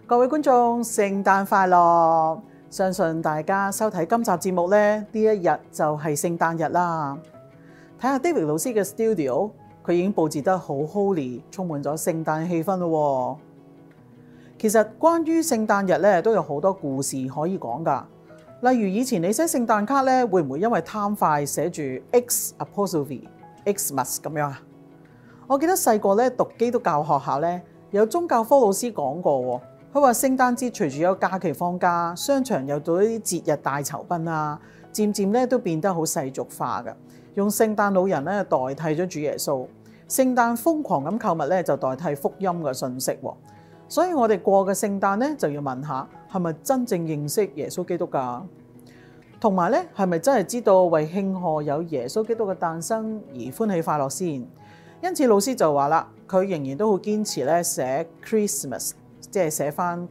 各位觀眾，聖誕快樂！相信大家收睇今集節目呢，呢一日就係聖誕日啦。睇下 David 老師嘅 studio， 佢已經佈置得好 holy， 充滿咗聖誕氣氛咯。其實關於聖誕日咧，都有好多故事可以講㗎。例如以前你寫聖誕卡咧，會唔會因為貪快寫住 X apostrophe Xmas 咁樣啊？我記得細個咧讀基督教學校咧，有宗教科老師講過喎。佢話聖誕節隨住有假期放假，商場又到一啲節日大酬賓啊，漸漸咧都變得好世俗化嘅，用聖誕老人咧代替咗主耶穌，聖誕瘋狂咁購物咧就代替福音嘅信息喎。所以我哋過嘅聖誕咧就要問下，係咪真正認識耶穌基督㗎？同埋咧係咪真係知道為慶賀有耶穌基督嘅誕生而歡喜快樂先？因此老師就話啦，佢仍然都好堅持咧寫 Christmas。即係寫翻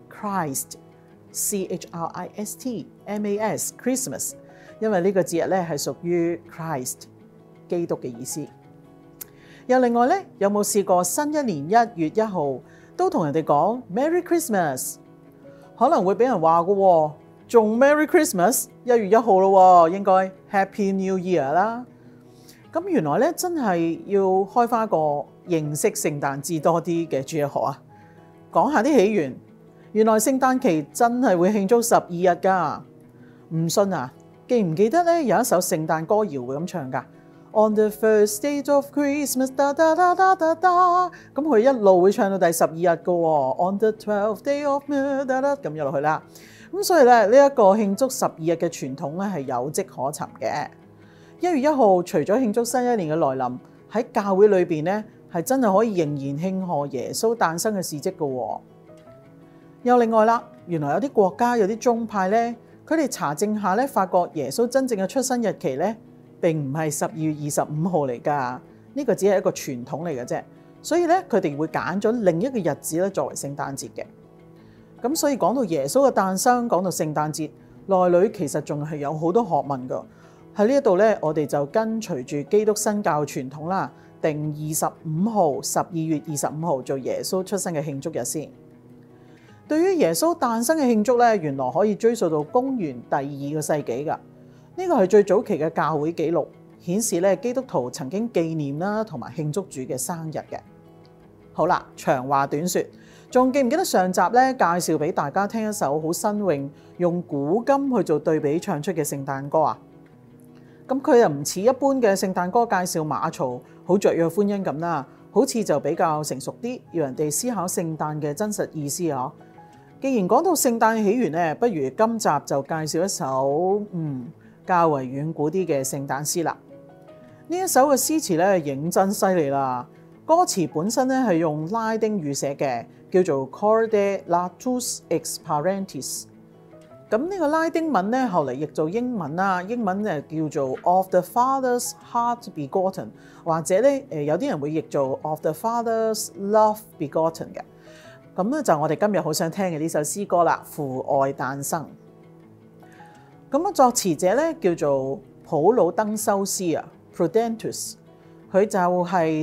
Christ，C-H-R-I-S-T-M-A-S Christmas， 因為呢個節日咧係屬於 Christ 基督嘅意思。又另外咧，有冇試過新一年1月1號都同人哋講 Merry Christmas？ 可能會俾人話嘅喎，仲 Merry Christmas 1月1號咯，應該 Happy New Year 啦。咁原來咧真係要開翻個認識聖誕節多啲嘅主日學啊！講下啲起源，原來聖誕期真係會慶祝12日㗎。唔信啊？記唔記得咧有一首聖誕歌謠會咁唱㗎 ？On the first day of Christmas， 噠噠噠噠噠噠，咁佢一路會唱到第12日㗎喎。On the 12th day of 噠噠咁又落去啦。咁所以咧呢一個慶祝12日嘅傳統咧係有跡可尋嘅。1月1號除咗慶祝新一年嘅來臨，喺教會裏邊咧，係真係可以仍然慶賀耶穌誕生嘅事蹟嘅喎。又另外啦，原來有啲國家有啲宗派咧，佢哋查證下咧，發覺耶穌真正嘅出生日期咧並唔係12月25號嚟㗎，呢個只係一個傳統嚟嘅啫。所以咧，佢哋會揀咗另一個日子咧作為聖誕節嘅。咁所以講到耶穌嘅誕生，講到聖誕節，內裏其實仲係有好多學問㗎。喺呢一度咧，我哋就跟隨住基督新教傳統啦。定25號12月25號做耶穌出生嘅慶祝日先。對於耶穌誕生嘅慶祝咧，原來可以追溯到公元第2個世紀㗎。呢個係最早期嘅教會記錄，顯示咧基督徒曾經紀念啦同埋慶祝主嘅生日嘅。好啦，長話短説，仲記唔記得上集咧介紹俾大家聽一首好新穎，用古今去做對比唱出嘅聖誕歌啊？咁佢又唔似一般嘅聖誕歌介紹馬槽好雀躍歡欣咁啦，好似就比較成熟啲，要人哋思考聖誕嘅真實意思啊！既然講到聖誕起源咧，不如今集就介紹一首較為遠古啲嘅聖誕詩啦。呢一首嘅詩詞咧認真犀利啦，歌詞本身咧係用拉丁語寫嘅，叫做 Corde Latus ex Parentis。咁呢個拉丁文咧，後嚟譯做英文啦，英文叫做 Of the Father's Heart Begotten， 或者咧有啲人會譯做 Of the Father's Love Begotten 嘅。咁咧就我哋今日好想聽嘅呢首詩歌啦，父愛誕生。咁啊作詞者咧叫做普魯登修斯啊 ，Prudentus， 佢就係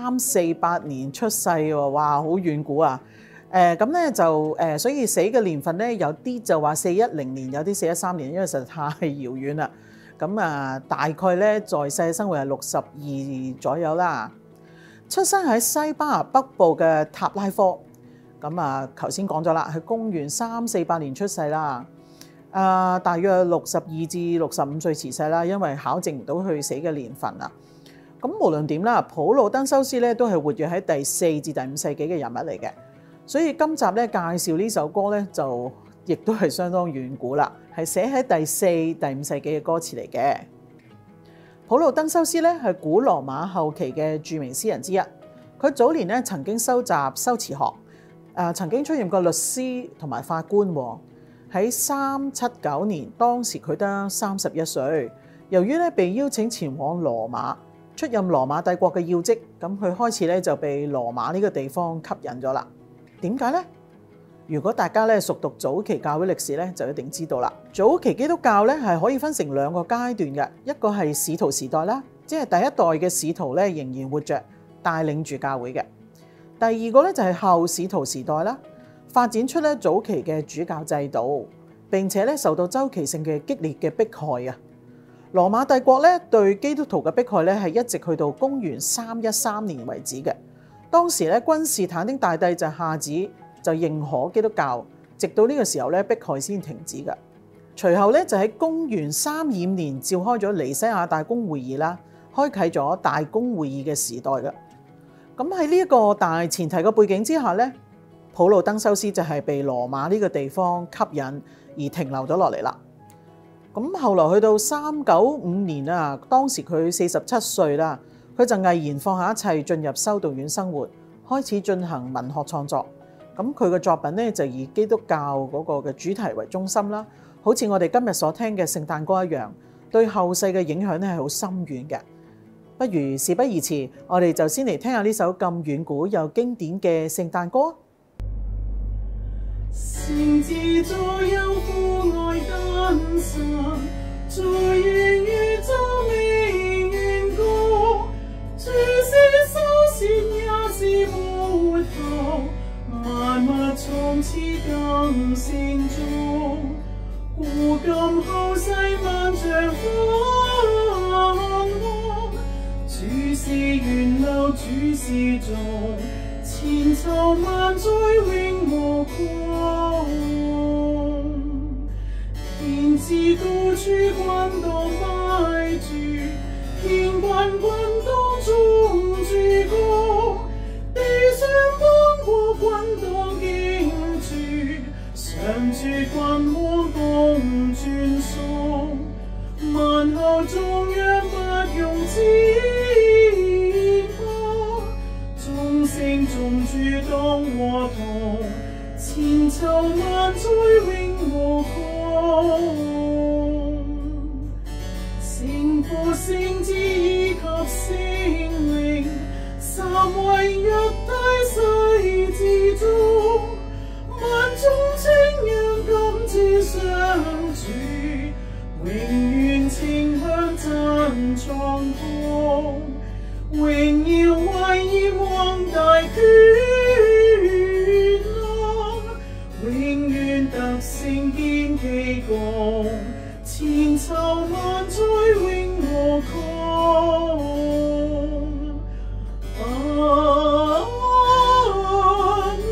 348年出世喎，哇，好遠古啊！咁咧就所以死嘅年份咧有啲就話410年，有啲413年，因為實在太遙遠啦。咁大概咧在世生活係62左右啦。出生喺西班牙北部嘅塔拉科。咁頭先講咗啦，係公元348年出世啦。大約62至65歲辭世啦，因為考證唔到佢死嘅年份啦。咁無論點啦，普魯登修斯咧都係活躍喺第4至第5世紀嘅人物嚟嘅。所以今集咧介紹呢首歌咧，就亦都係相當遠古啦，係寫喺第4、第5世紀嘅歌詞嚟嘅。普魯登修斯咧係古羅馬後期嘅著名詩人之一。佢早年咧曾經修習修辭學，曾經出任過律師同埋法官。喺379年，當時佢得31歲。由於咧被邀請前往羅馬，出任羅馬帝國嘅要職，咁佢開始咧就被羅馬呢個地方吸引咗啦。點解呢？如果大家咧熟讀早期教會歷史咧，就一定知道啦。早期基督教咧係可以分成2個階段嘅，一個係使徒時代啦，即係第一代嘅使徒咧仍然活着，帶領住教會嘅。第二個咧就係後使徒時代啦， 發展出咧早期嘅主教制度，並且咧受到周期性嘅激烈嘅迫害啊。羅馬帝國咧對基督徒嘅迫害咧係一直去到公元313年為止嘅。當時咧君士坦丁大帝就下旨就認可基督教，直到呢個時候咧迫害先停止嘅。隨後咧就喺公元325年召開咗尼西亞大公會議啦，開啟咗大公會議嘅時代嘅。咁喺呢一個大前提嘅背景之下咧，普魯登修斯就係被羅馬呢個地方吸引而停留咗落嚟啦。咁後來去到395年啊，當時佢47歲啦，佢就毅然放下一切，進入修道院生活，開始進行文學創作。咁佢嘅作品咧就以基督教嗰個嘅主題為中心啦，好似我哋今日所聽嘅聖誕歌一樣，對後世嘅影響咧係好深遠嘅。不如事不宜遲，我哋就先嚟聽下呢首咁遠古又經典嘅聖誕歌。 聖子在有父愛誕生，在元宇宙未遠高，主是首先也是末後，萬物從此更成造，古今後世萬象繁華，主是源流，主是造，千秋萬載永無窮，天之高處君當擺住，天君當中主高，地上邦國君當敬主，上主君王共尊崇，萬後頌揚不用之眾聖眾主當和同，千秋萬載永無窮。聖父聖子以及聖靈，三位一體世之中，萬眾稱揚感謝上主，永遠稱響讚蒼穹。榮耀威嚴宏大權能，永遠得勝堅旗功，千秋萬載永無窮。阿們。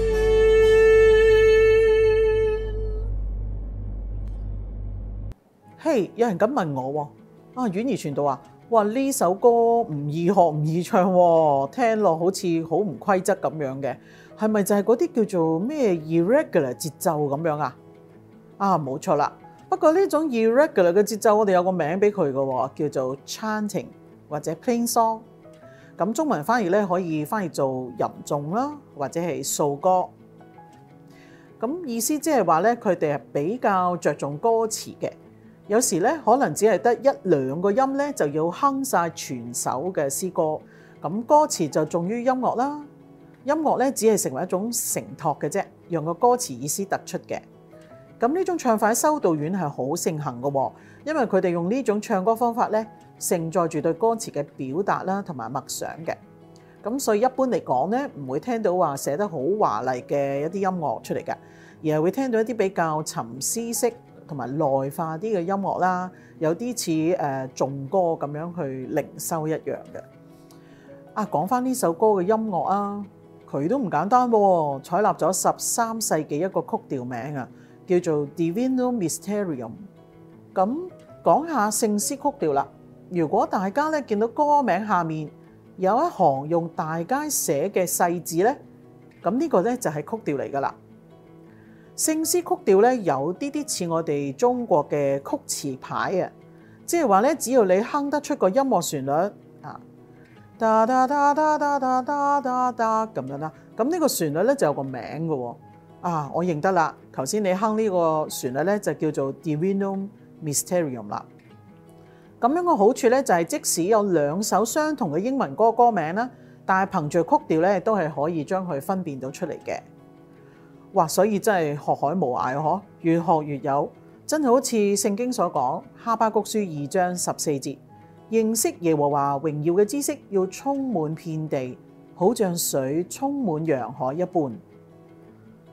嘿，有人咁問我喎，婉兒傳道啊，哇！呢首歌唔易學唔易唱喎，聽落好似好唔規則咁樣嘅，係咪就係嗰啲叫做咩 irregular 節奏咁樣啊？啊，冇錯啦。不過呢種 irregular 嘅節奏，我哋有個名俾佢嘅喎，叫做 chanting 或者 plain song。咁中文翻譯咧可以翻譯做吟頌啦，或者係素歌。咁意思即係話咧，佢哋係比較着重歌詞嘅。有時咧可能只係得一兩個音咧，就要哼晒全首嘅詩歌。咁歌詞就重於音樂啦。音樂咧只係成為一種承托嘅啫，讓個歌詞意思突出嘅。咁呢種唱法喺修道院係好盛行嘅喎，因為佢哋用呢種唱歌方法咧，承載住對歌詞嘅表達啦，同埋默想嘅。咁所以一般嚟講咧，唔會聽到話寫得好華麗嘅一啲音樂出嚟嘅，而係會聽到一啲比較沉思式同埋內化啲嘅音樂啦，有啲似頌歌咁樣去靈修一樣嘅。啊，講翻呢首歌嘅音樂啊，佢都唔簡單喎，採納咗13世紀一個曲調名啊，叫做 Divinum Mysterium。咁講下聖詩曲調啦。如果大家咧見到歌名下面有一行用大楷寫嘅細字咧，咁呢個咧就係曲調嚟噶啦。聖詩曲調咧有啲似我哋中國嘅曲詞牌啊，即係話咧，只要你哼得出個音樂旋律啊，噠噠噠噠噠噠噠噠噠咁樣啦，咁呢個旋律咧就有個名嘅喎。啊，我認得啦，頭先你哼呢個旋律咧就叫做 Divinum Mysterium 啦。咁樣嘅好處咧就係即使有兩首相同嘅英文歌名啦，但係憑住曲調咧都係可以將佢分辨到出嚟嘅。哇！所以真係學海無涯嗬，越學越有，真係好似聖經所講，哈巴谷書2章14節，認識耶和華榮耀嘅知識要充滿遍地，好像水充滿洋海一般。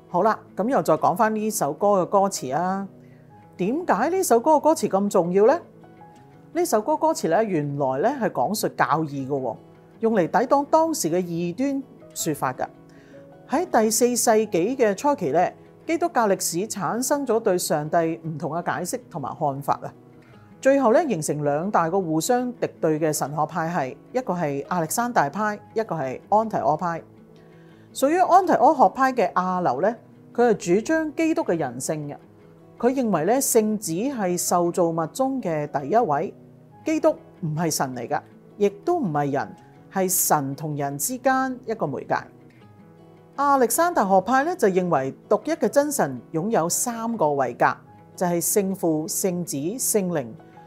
好啦，咁又再講翻呢首歌嘅歌詞啊。點解呢首歌嘅歌詞咁重要呢？呢首歌歌詞咧，原來咧係講述教義嘅，用嚟抵擋當時嘅異端說法㗎。喺第4世紀嘅初期咧，基督教歷史產生咗對上帝唔同嘅解釋同埋看法啊。最後咧形成兩大個互相敵對嘅神學派系，一個係亞歷山大派，一個係安提阿派。屬於安提阿學派嘅亞流咧，佢係主張基督嘅人性嘅。佢認為咧聖子係受造物中嘅第一位，基督唔係神嚟㗎，亦都唔係人，係神同人之間一個媒介。亞歷山大學派咧就認為獨一嘅真神擁有3個位格，就係聖父、聖子、聖靈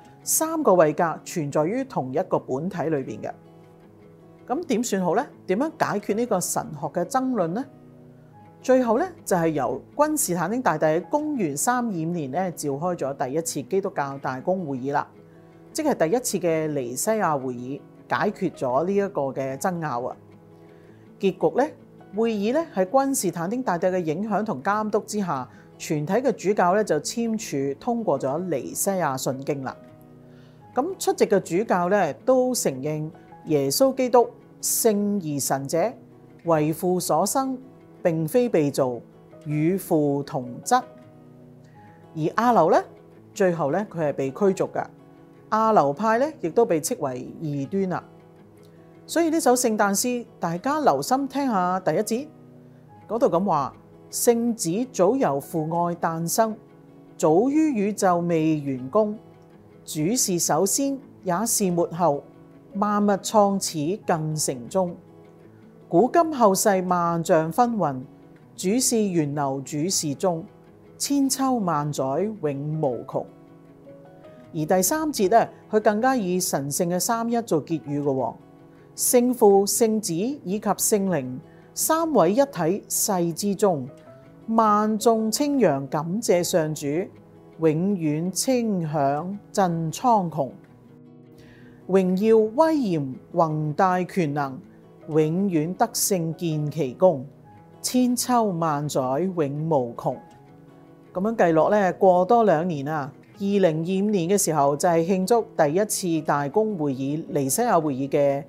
，3個位格存在於同一個本體裏邊嘅。咁點算好呢？點樣解決呢個神學嘅爭論呢？最後咧就係由君士坦丁大帝喺公元325年咧召開咗第一次基督教大公會議啦，即係第一次嘅尼西亞會議，解決咗呢一個嘅爭拗啊。結局咧，會議咧喺君士坦丁大帝嘅影響同監督之下，全體嘅主教咧就簽署通過咗尼西亞信經啦。咁出席嘅主教咧都承認耶穌基督聖而神者，為父所生，並非被造，與父同質。而亞流咧，最後咧佢係被驅逐嘅。亞流派咧亦都被斥為異端啦。所以呢首聖誕詩，大家留心聽下第一節嗰度咁話：聖子早由父愛誕生，早於宇宙未完工。主是首先，也是末後，萬物創始更成終。古今後世萬象紛紜，主是源流，主是終，千秋萬載永無窮。而第3節咧，佢更加以神聖嘅三一做結語嘅，聖父、聖子以及聖靈三位一體世之中，萬眾稱揚感謝上主，永遠稱響震蒼穹，榮耀威嚴宏大權能，永遠得勝見其功，千秋萬載永無窮。咁樣計落咧，過多2年啊，2025年嘅時候就係慶祝第一次大公會議尼西亞會議嘅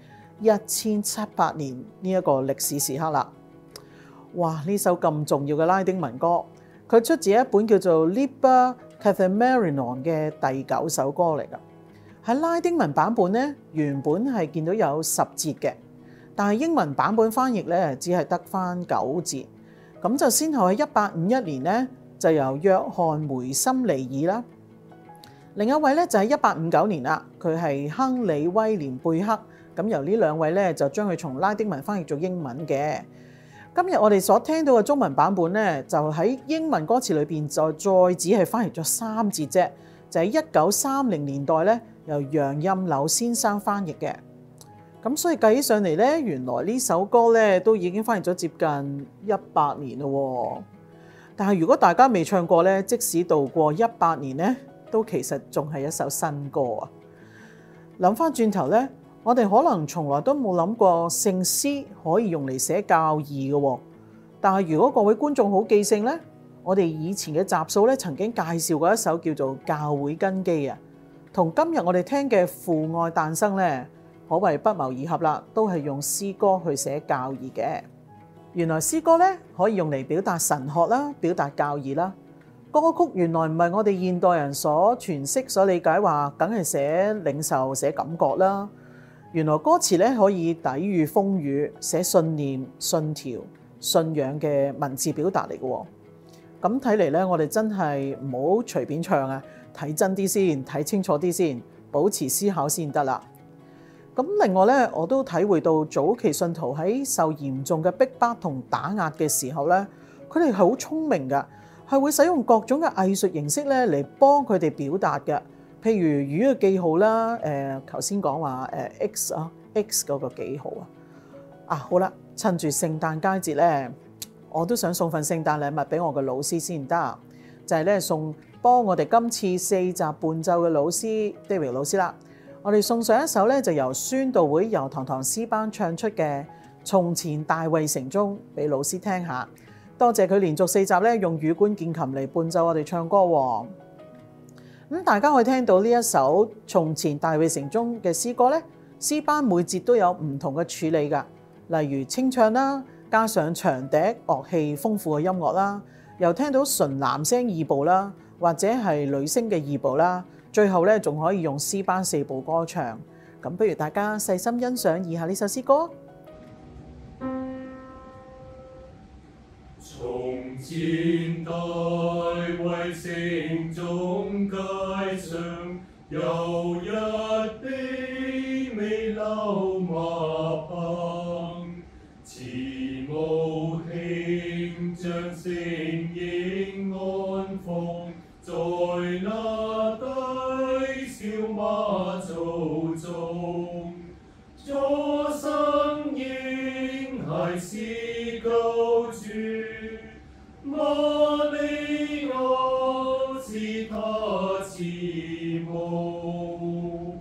1700年呢一個歷史時刻啦。哇！呢首咁重要嘅拉丁文歌，佢出自一本叫做《Liber Cathemerinon》嘅第9首歌嚟噶。喺拉丁文版本咧，原本係見到有10節嘅。但係英文版本翻譯咧，只係得翻9節，咁就先後喺1851年咧，就由約翰梅森尼爾啦，另一位咧就喺1859年啦，佢係亨利威廉貝克，咁由呢2位咧就將佢從拉丁文翻譯做英文嘅。今日我哋所聽到嘅中文版本咧，就喺英文歌詞裏邊就再只係翻譯咗3節啫，就喺1930年代咧由楊蔭柳先生翻譯嘅。咁所以計起上嚟咧，原來呢首歌咧都已經翻譯咗接近100年咯。但係如果大家未唱過咧，即使度過100年咧，都其實仲係一首新歌啊！諗翻轉頭咧，我哋可能從來都冇諗過聖詩可以用嚟寫教義嘅。但係如果各位觀眾好記性咧，我哋以前嘅集數咧曾經介紹過一首叫做《教會根基》啊，同今日我哋聽嘅父愛誕生咧，可謂不謀而合啦，都係用詩歌去寫教義嘅。原來詩歌咧可以用嚟表達神學啦，表達教義啦。歌曲原來唔係我哋現代人所詮釋、所理解話，梗係寫領受、寫感覺啦。原來歌詞咧可以抵禦風雨，寫信念、信條、信仰嘅文字表達嚟嘅。咁睇嚟咧，我哋真係唔好隨便唱啊，睇真啲先，睇清楚啲先，保持思考先得啦。咁另外咧，我都體會到早期信徒喺受嚴重嘅逼迫同打壓嘅時候咧，佢哋係好聰明㗎，係會使用各種嘅藝術形式咧嚟幫佢哋表達嘅。譬如魚嘅記號啦，頭先講話X 啊 X 嗰個記號啊。好啦，趁住聖誕佳節咧，我都想送份聖誕禮物俾我嘅老師先得，就係咧幫我哋今次4集伴奏嘅老師 David 老師啦。我哋送上一首咧，就由宣道會油堂詩班唱出嘅《從前大衛城中》俾老師聽下。 多謝佢連續4集咧用羽管鍵琴嚟伴奏我哋唱歌喎。大家可以聽到呢一首從前大衛城中嘅詩歌咧，詩班每節都有唔同嘅處理㗎，例如清唱啦，加上長笛樂器豐富嘅音樂啦，又聽到純男聲二部啦，或者係女聲嘅二部啦，最後咧仲可以用詩班4部歌唱。咁不如大家細心欣賞以下呢首詩歌。 從前大衛城中街上，有一卑微驃馬棚，慈母兄將成嬰安放在那低小馬槽中，初生嬰孩是救主，瑪利亞是他慈母。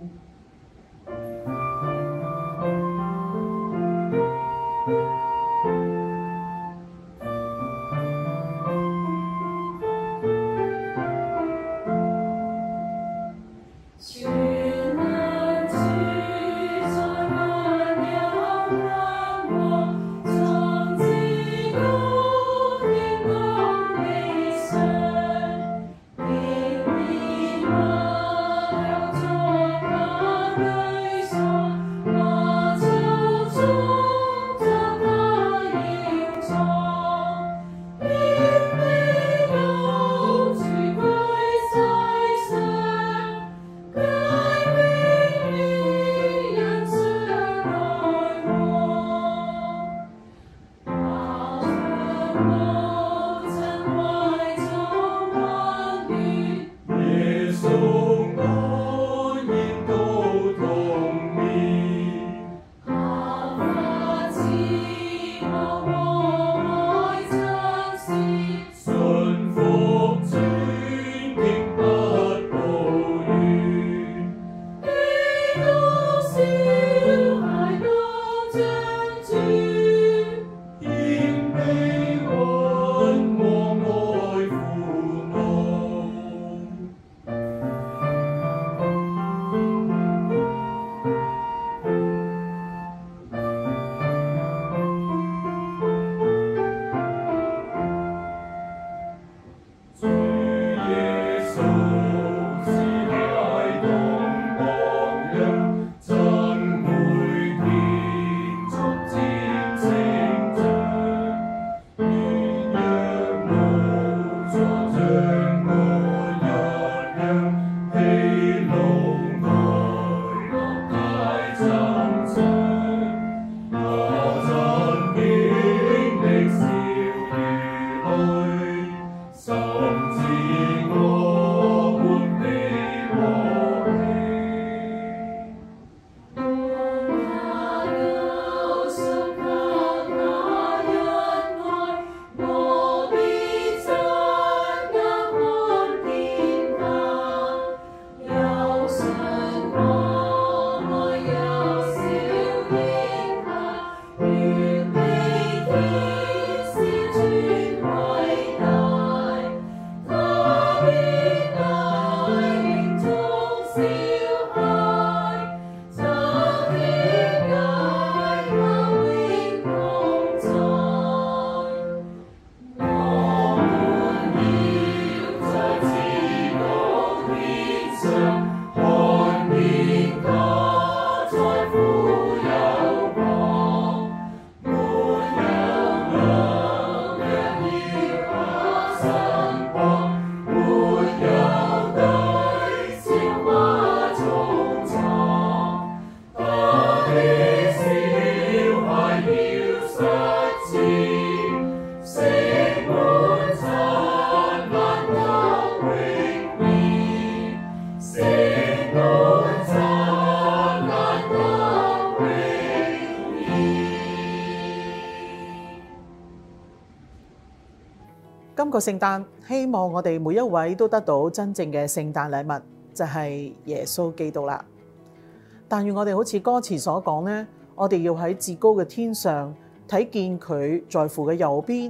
今個聖誕，希望我哋每一位都得到真正嘅聖誕禮物，就係耶穌基督啦。但願我哋好似歌詞所講呢，我哋要喺至高嘅天上睇見佢在父嘅右邊，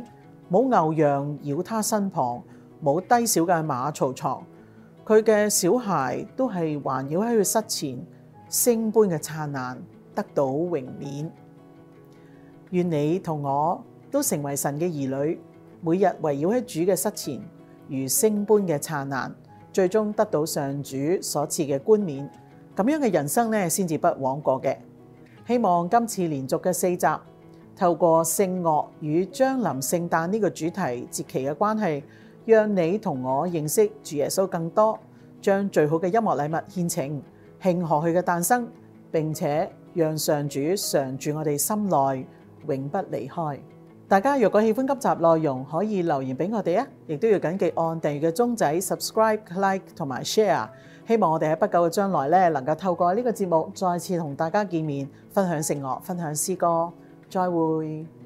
冇牛羊繞他身旁，冇低小嘅馬槽床。佢嘅小孩都係環繞喺佢膝前，星般嘅燦爛，得到榮冕。願你同我都成為神嘅兒女，每日圍繞喺主嘅膝前，如星般嘅燦爛，最終得到上主所賜嘅冠冕。咁樣嘅人生呢，先至不枉過嘅。希望今次連續嘅4集，透過聖樂與將臨聖誕呢個主題節期嘅關係，讓你同我認識主耶穌更多，將最好嘅音樂禮物獻呈，慶賀佢嘅誕生，並且讓上主常住我哋心內，永不離開。大家若果喜歡今集內容，可以留言俾我哋啊，亦都要緊記按訂閱嘅鐘仔 subscribe、like 同埋 share。希望我哋喺不久嘅將來咧，能夠透過呢個節目再次同大家見面，分享聖樂，分享詩歌。再會。